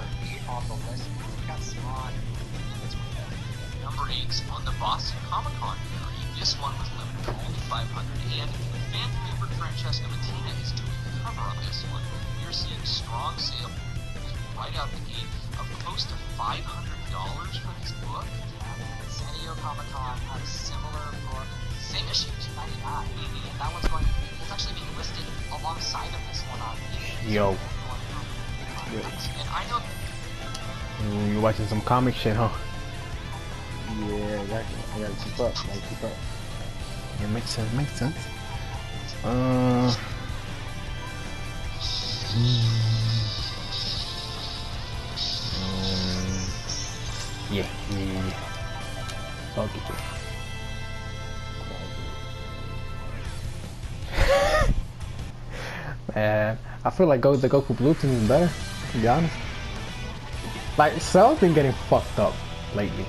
on the list. We got Spawn. Number 8 on the Boston Comic Con parody. This one was limited to only 500, and fan favorite Francesca Mattina is doing the cover on this one. We are seeing strong sales right out the gate of close to $500 for this book. San Diego Comic Con had a similar book, same issue, 299. And that one's going. It's actually being listed alongside of this one on. Yo. And I know. You watching some comic shit, huh? Yeah, exactly. I gotta keep up. Yeah, makes sense. Makes sense. Yeah. Fuck it. Man, I feel like the Goku Blue team is better, to be honest. Like, Cell's been getting fucked up lately.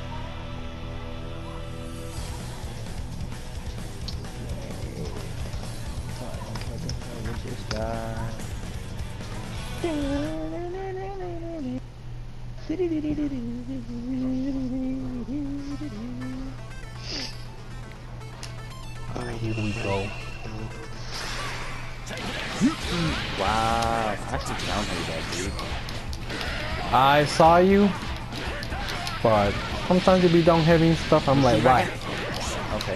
Alright, here we go. Wow, I should download that, dude. I saw you, but sometimes you be down heavy and stuff. I'm like, why? Okay.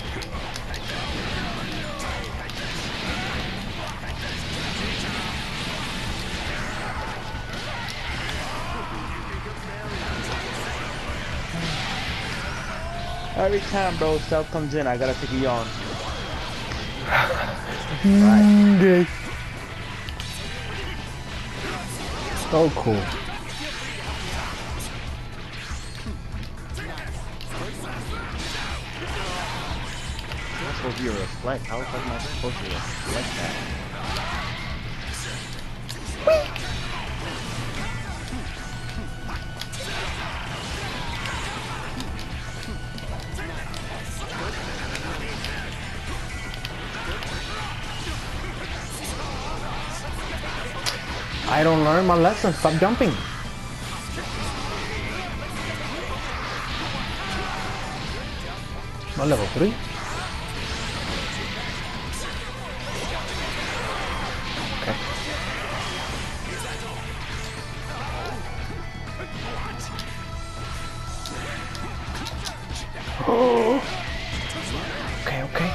Every time, bro, Cell comes in, I gotta take a yawn. Okay. So cool. That's supposed to be a reflect. How the fuck am I supposed to reflect that? I don't learn my lesson. Stop jumping. My level 3. Okay. Oh. Okay.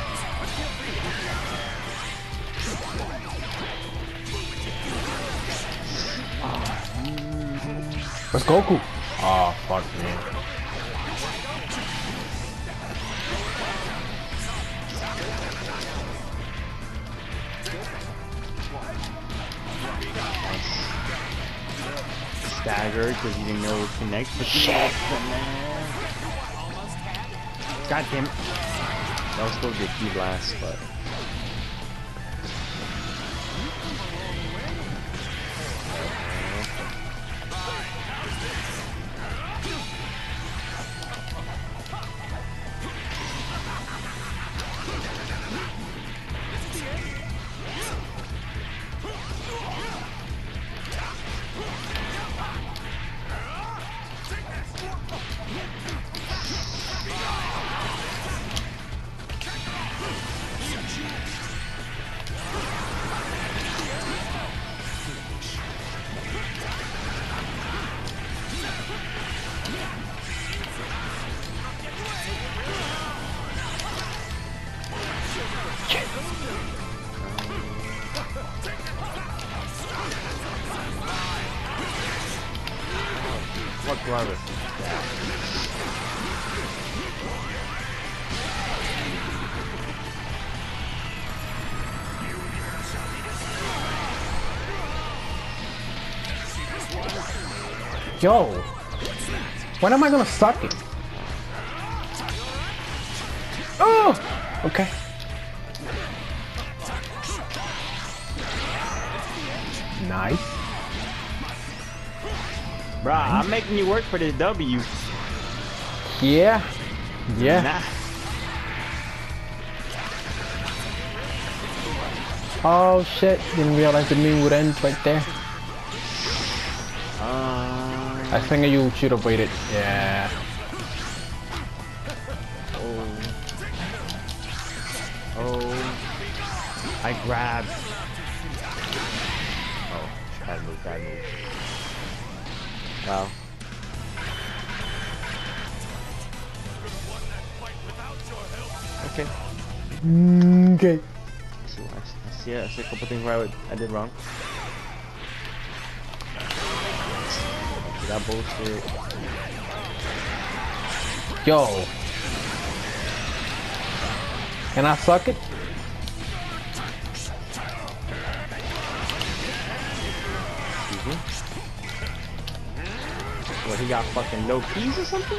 Where's Goku? Oh, fuck, man. Staggered because you didn't know it would connect. But shit, man. God damn it. That was supposed to be a key blast, but. Fuck Glavis. Yo, when am I gonna suck it? Oh, okay. Nice. Bruh, I'm making you work for this W. Yeah. Yeah. Nah. Oh shit, didn't realize the meme would end right there. I think you should have waited. Yeah. Oh, I grabbed. Oh, bad move, bad move. Wow. Okay. Okay. So I see a couple things where I did wrong. That bullshit. Yo. Can I suck it? Excuse me. What, he got fucking no keys or something?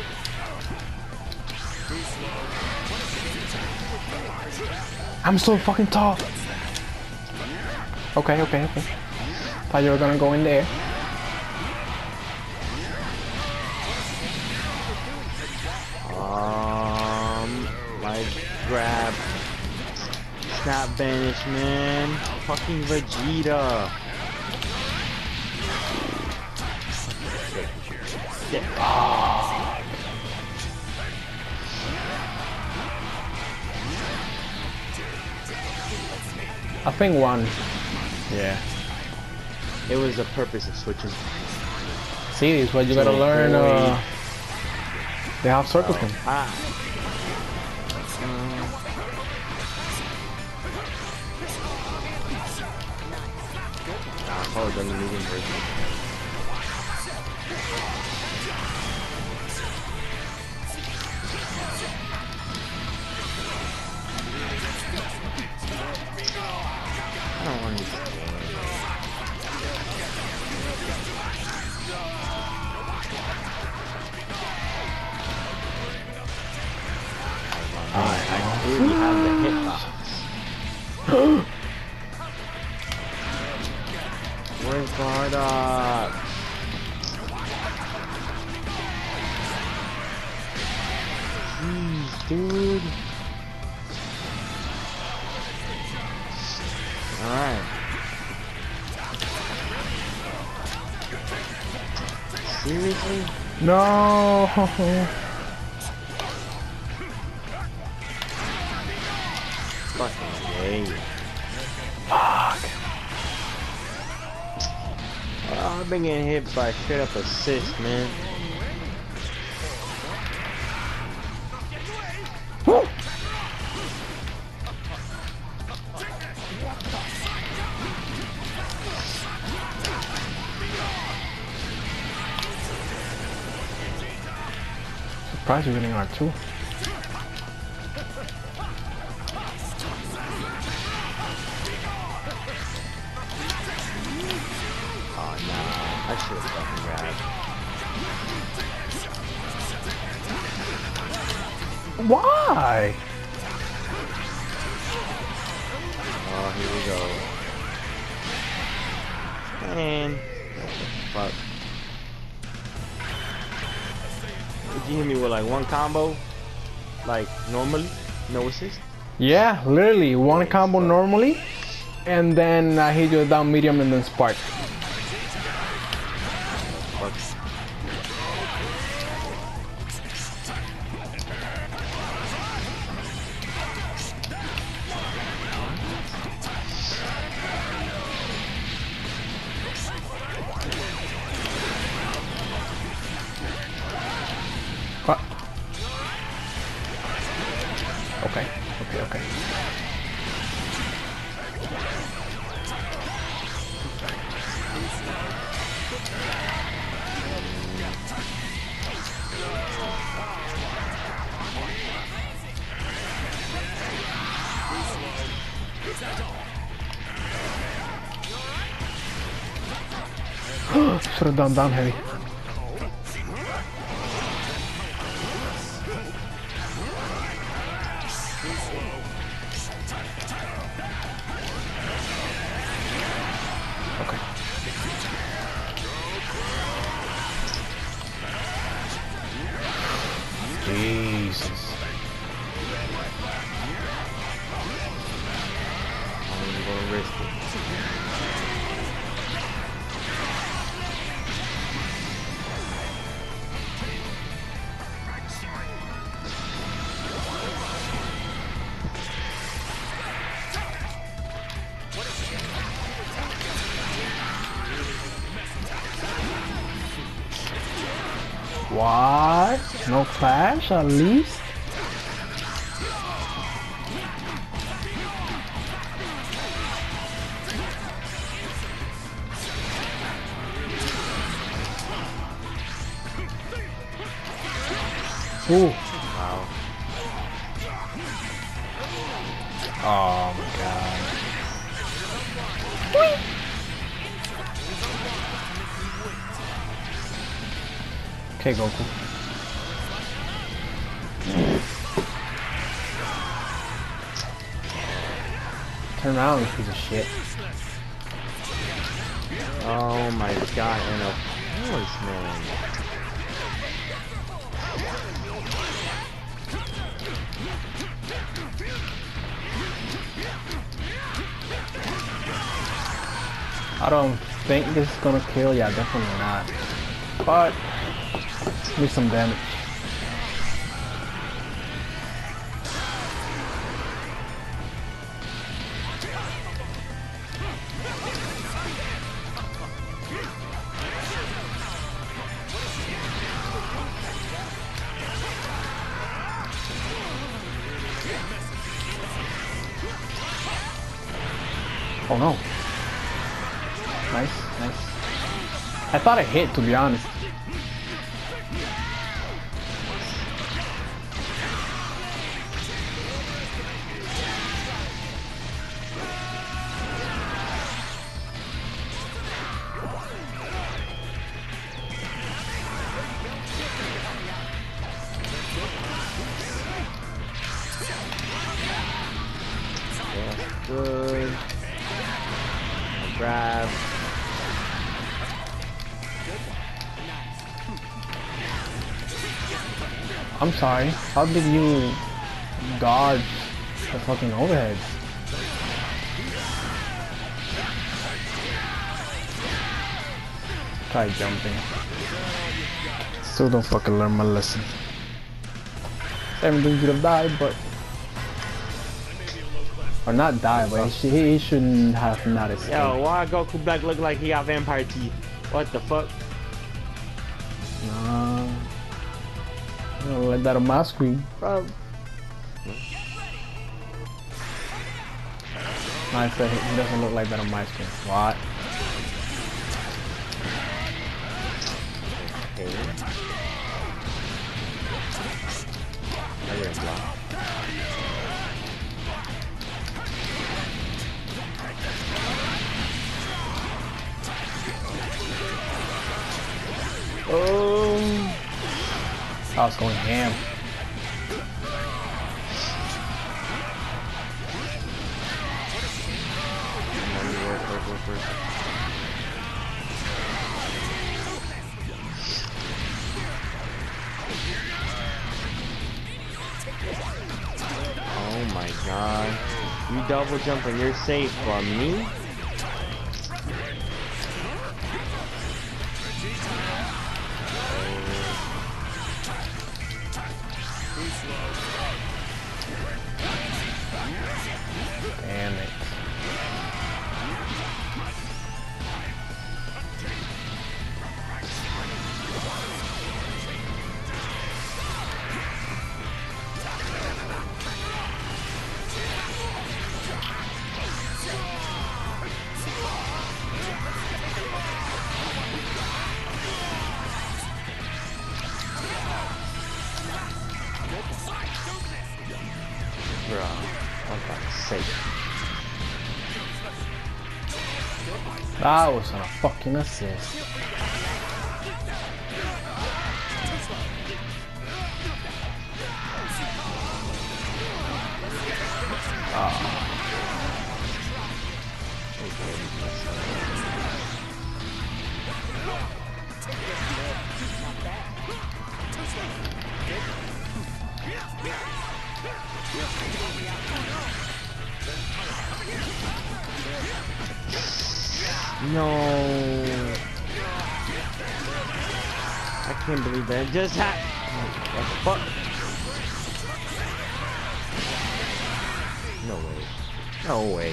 I'm so fucking tall. Okay. Thought you were gonna go in there. Like grab, snap banish, man. Fucking Vegeta. Yeah. I think one. Yeah. It was the purpose of switching. See, it's what you gotta learn. They have circle him. I've probably done the medium version. I don't want to. I clearly have the hitbox. Where's Bardock? Jeez, dude. Alright. Seriously? No. Fucking yay. Fuck. I've been getting hit by straight up assist, man. Woo. Surprised you're getting R2. Oh, nah. I should have fucking grabbed. Why? Oh, here we go. Man. Fuck. Did you hit me with like one combo? Like normally? No assist? Yeah, literally one combo normally, and then I hit you down medium and then spark. Fuck. What? Okay. Should have done down heavy. Okay. Jesus. I'm gonna risk it. What? No clash at least? Ooh. Wow. Oh my god. Okay, Goku. Turn around, you piece of shit. Oh my god, and of course, man. I don't think this is gonna kill. Yeah, definitely not. But do some damage. Oh no. Nice, nice. I thought I hit, to be honest. That's good. Grab. I'm sorry. How did you dodge the fucking overheads? Try jumping. Still don't fucking learn my lesson. Everything could have died, but... Or not die, but he shouldn't have not escaped. Yo, why Goku Black look like he got vampire teeth? What the fuck? Nah. I don't let that on my screen. Bro. I said he doesn't look like that on my screen. What? Okay. I didn't block. Oh, I was going ham. oh my god. You double jump and you're safe from me? Damn it. Bro, for fuck's sake. That was on a fucking assist. No. I can't believe that just happened. What the fuck? No way. No way.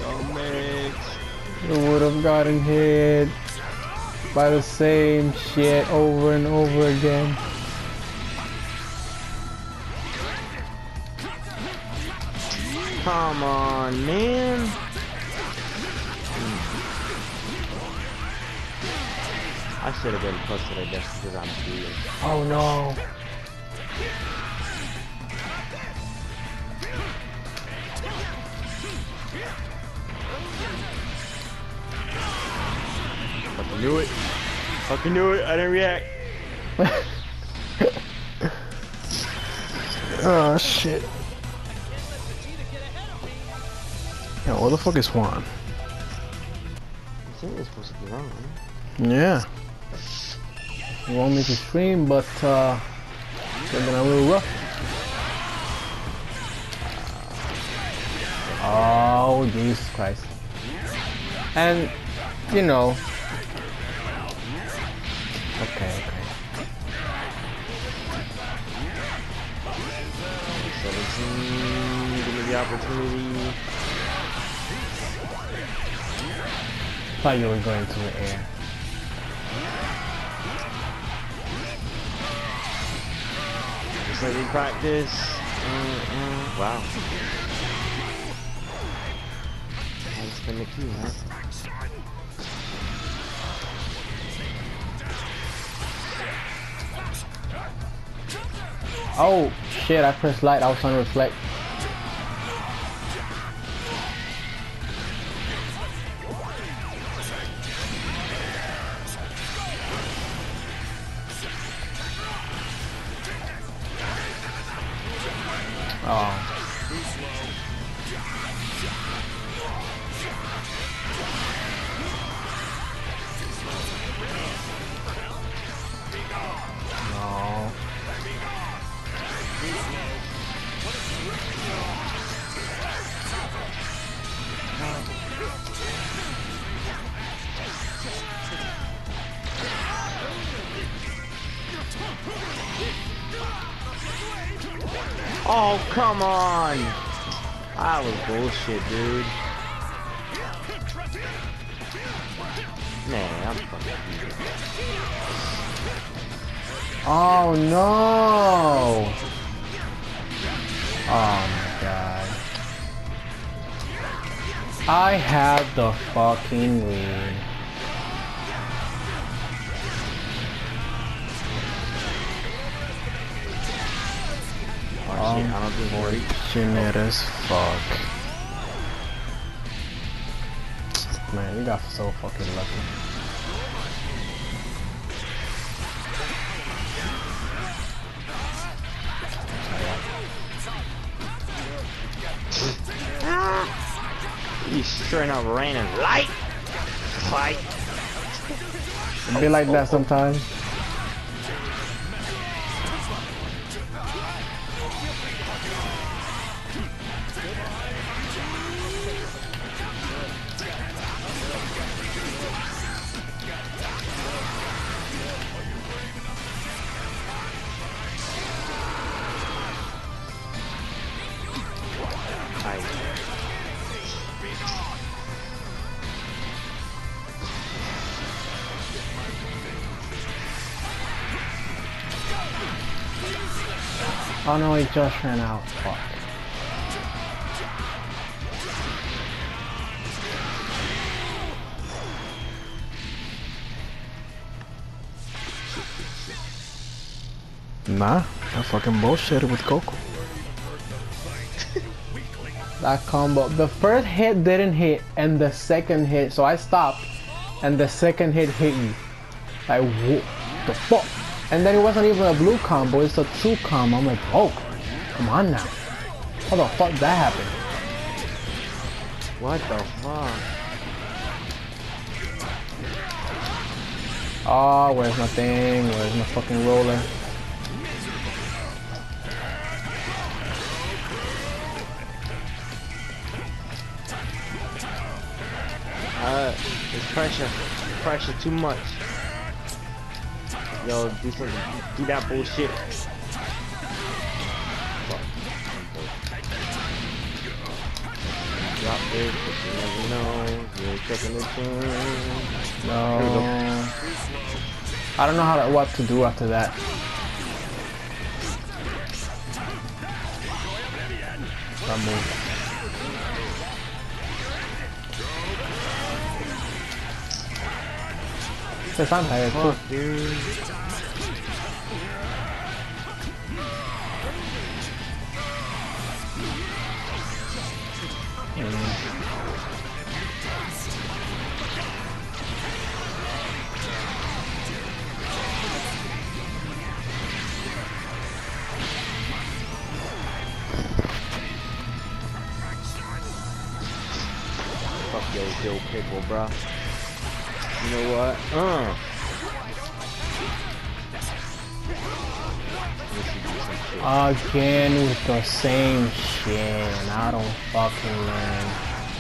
Oh man. You would have gotten hit by the same shit over and over again. Come on, man. I should have been posted, I guess, because I'm weird. Oh no. Fucking knew it. Fucking knew it. I didn't react. Oh shit. Yo, where the fuck is Juan? I think it's supposed to be wrong, right? Yeah. You want me to stream, but it's been a little rough. Oh Jesus Christ. And you know. Okay. 17, give me the opportunity. Thought you were going to the air. Just like we practice. Wow. I spin the key, huh? Oh shit, I pressed light, I was trying to reflect. Oh. No. Oh, come on! That was bullshit, dude. Man, I'm fucking beat. Oh no! Oh my god. I had the fucking lead. Oh shit, I don't think we're Unfortunate as fuck. Man, you got so fucking lucky. You straight up raining light fight. It be like that sometimes. Oh no, he just ran out. Fuck. Nah, I fucking bullshit with Goku. That combo, the first hit didn't hit, and the second hit, so I stopped, and the second hit hit you. Like, what the fuck? And then it wasn't even a blue combo, it's a true combo. I'm like, oh, come on now. How the fuck that happened? What the fuck? Oh, where's my thing? Where's my fucking roller? It's pressure. Pressure too much. Yo, do something. Do that bullshit. Fuck. Drop about this, but you never know. You're checking the tune. No. I don't know what to do after that. That move. Yes, I'm tired too. Fuck, dude. Fuck yo, pickle, bro. You know what? Again with the same shit. I don't fucking learn.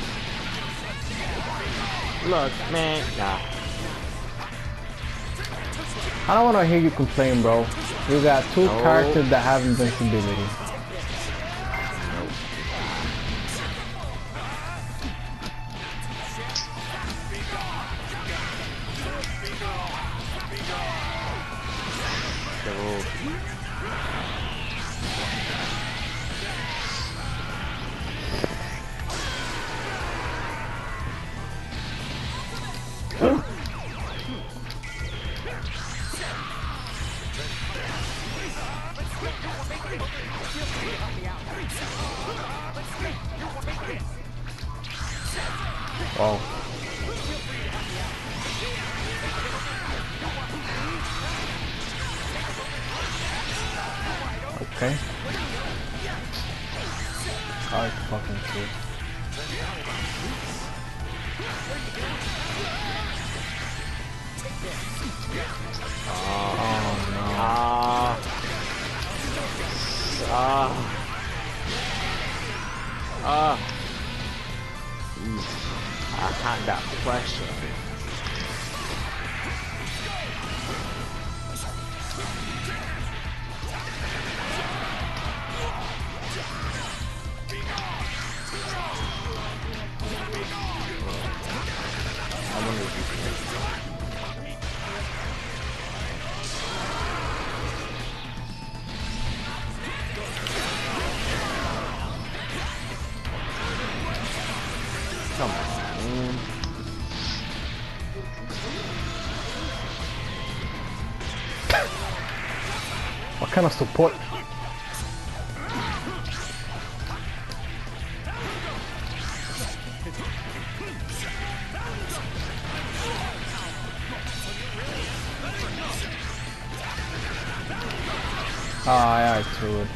Look, man. Nah. I don't want to hear you complain, bro. You got two characters that have invincibility. Wow. Okay. Oh, it's fucking cool. Oh no. I had that pressure. I wonder if you can. Come on, man. What kind of support? Ah, yeah, it's good.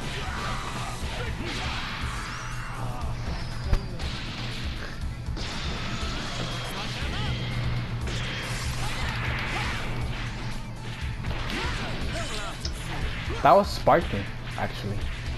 That was sparking, actually.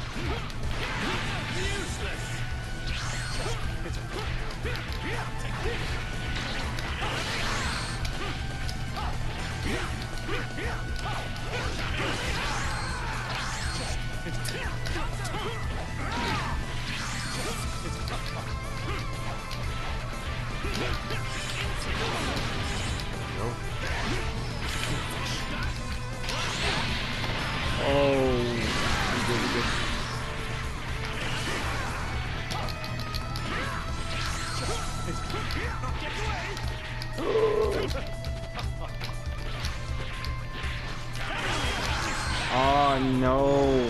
Oh no.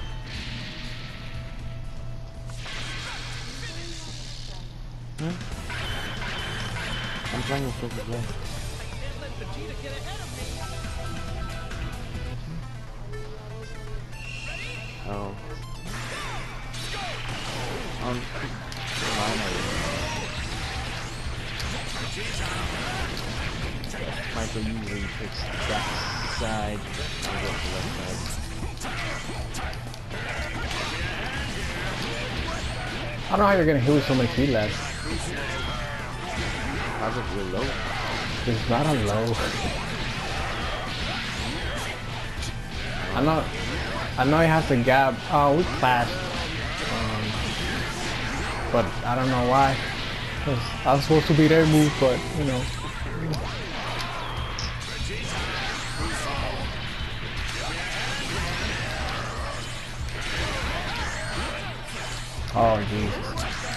I'm trying to focus again. Oh. Michael usually picks that side. I'll go to the left side. I don't know how you're gonna hit with so much heat left. How's it real low? It's not a low. I know he has a gap. Oh, we clashed. But I don't know why. I was supposed to be their move, but you know. Oh Jesus.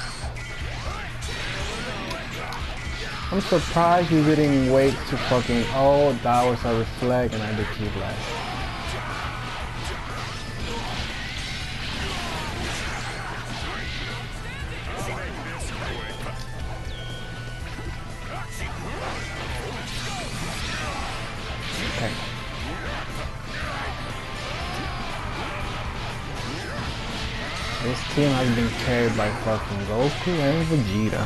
I'm surprised you didn't wait to fucking. Oh, that was a reflect and I did keep last. Okay. This team has been carried by fucking Goku and Vegeta.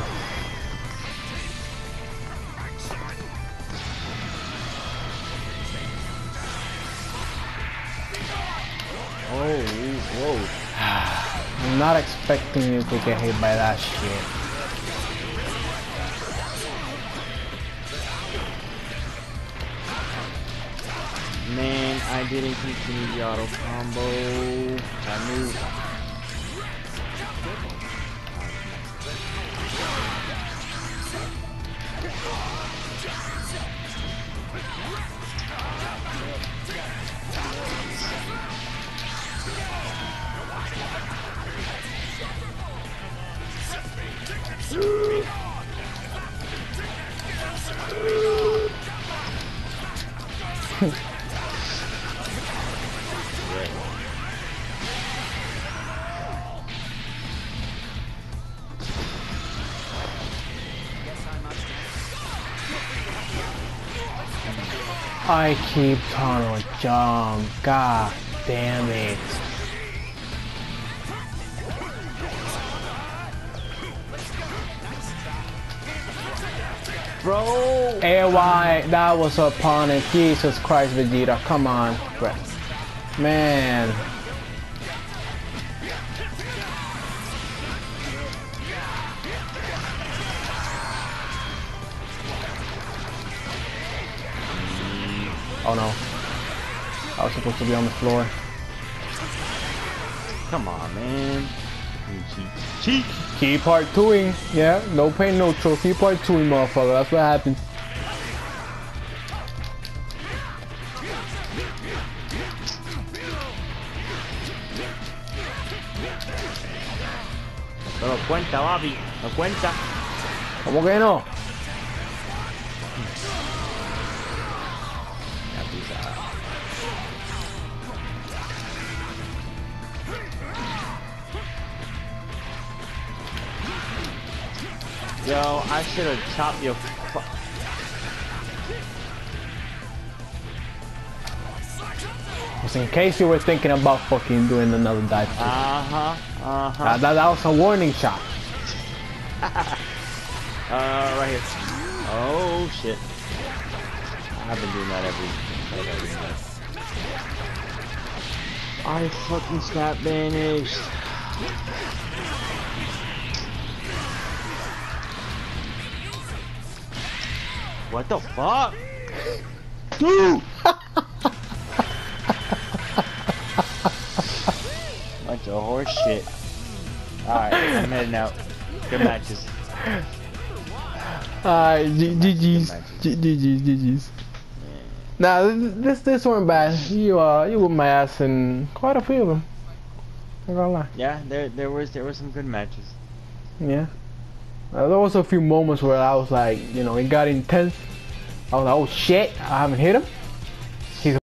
Oh, whoa. I'm not expecting you to get hit by that shit. Man, I didn't continue the auto combo. I knew. I keep trying to jump. God damn it. Bro! AY, that was a opponent. Jesus Christ, Vegeta. Come on. Man. Oh no. I was supposed to be on the floor. Come on, man. Cheat. Keep part 2ing. Yeah, no pain, no throw. Keep part 2ing, motherfucker. That's what happens. No lo cuenta, Bobby. No cuenta. ¿Cómo que no? Yo, I should have chopped your Just in case you were thinking about fucking doing another dive kick. That was a warning shot. Right here. Oh shit. I've been doing that every night. I fucking snap banished. What the fuck? Dude! Bunch of horse shit. Alright, I'm heading out. Good matches. GG's. GG's. Nah, this weren't bad. You whooped my ass in quite a few of them. I'm not gonna lie. Yeah, there were some good matches. Yeah. There was a few moments where I was like, you know, it got intense. I was like, oh shit, I haven't hit him.